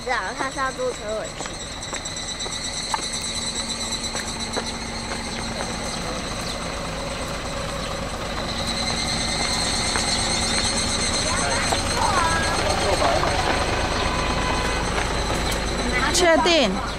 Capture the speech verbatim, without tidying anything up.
知道，他是要坐车回去。 确定。